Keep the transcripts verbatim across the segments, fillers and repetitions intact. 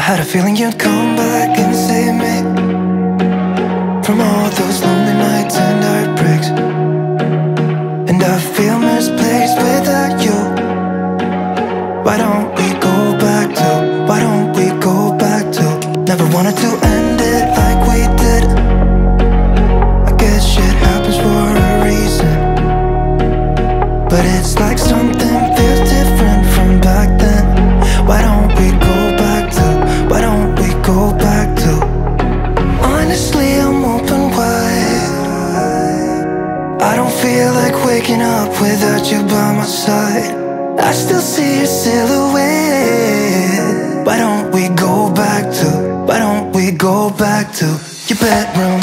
had a feeling you'd come back and save me from all those lonely nights and heartbreaks. And I feel misplaced without you. Why don't we go back to, why don't we go back to? Never wanted to end it like we did. I guess shit happens for a reason, but it's like something feels different from back then. Why don't we go back to, why don't we go back to? Honestly, I'm open wide. I don't feel like waking up without you by my side. I still see your silhouette. Why don't we go back to, why don't we go back to your bedroom?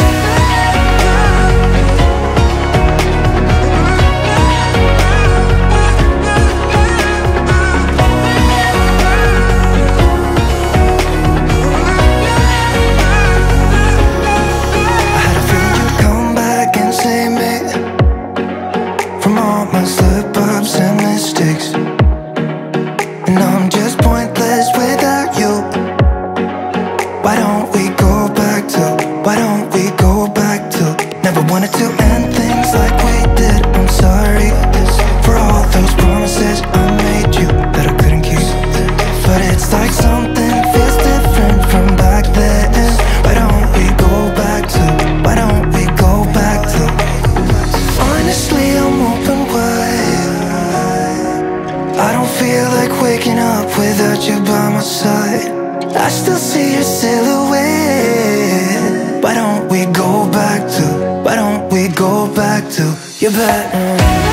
Slip-ups and mistakes, and I'm just pointless without you. Why don't we go back to, why don't we go back to? Never wanted to end things like we did. I'm sorry for all those promises I made you that I couldn't keep, but it's like something feels different from back then. Why don't we go back to, why don't we go back to? Honestly, I'm open wide. I don't feel like waking up without you by my side. I still see your silhouette. Why don't we go back to, why don't we go back to your bedroom?